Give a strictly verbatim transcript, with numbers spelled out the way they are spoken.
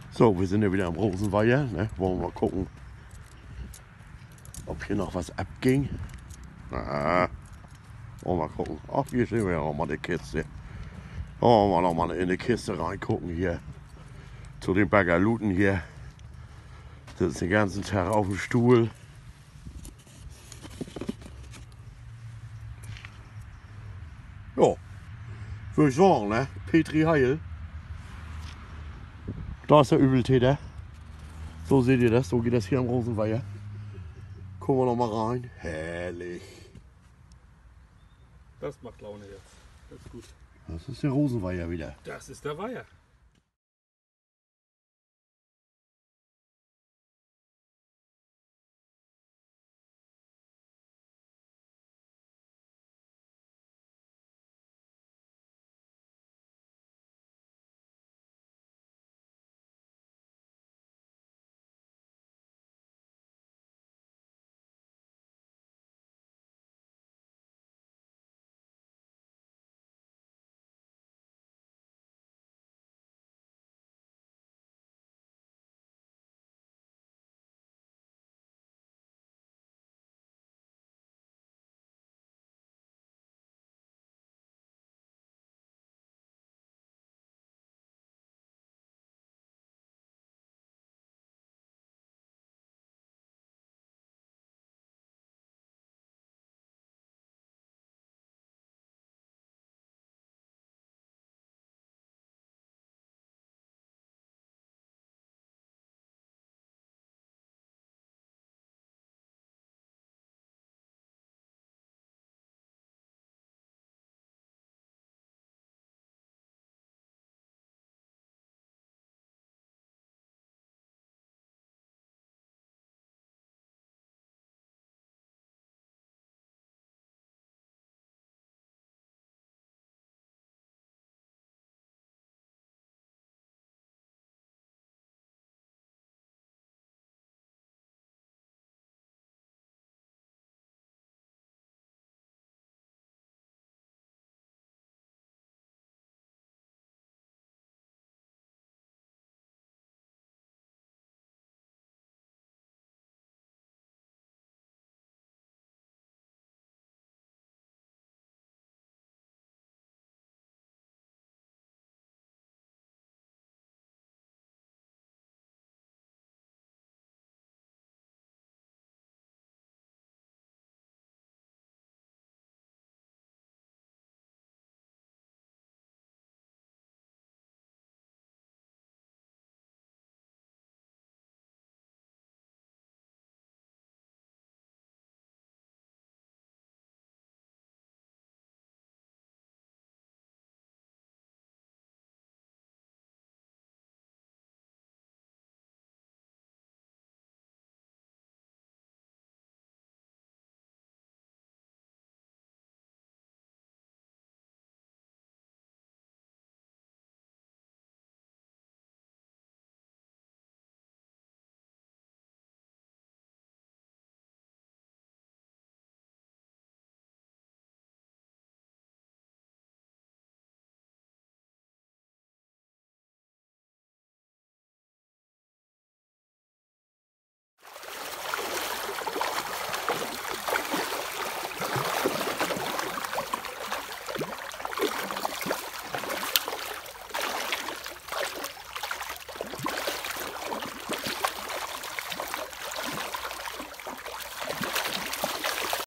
So, wir sind ja wieder am Rosenweiher. Ne? Wollen wir mal gucken, ob hier noch was abging. Na, wollen wir mal gucken. Ach, hier sehen wir ja auch mal eine Kiste. Wollen wir noch mal in eine Kiste reingucken hier. Zu den Bagaluten hier. Sitzen den ganzen Tag auf dem Stuhl. Ja, würde ich sagen, ne? Petri Heil. Da ist der Übeltäter. So seht ihr das, so geht das hier am Rosenweiher. Gucken wir noch mal rein. Herrlich. Das macht Laune jetzt. Das ist gut. Das ist der Rosenweiher wieder. Das ist der Weiher.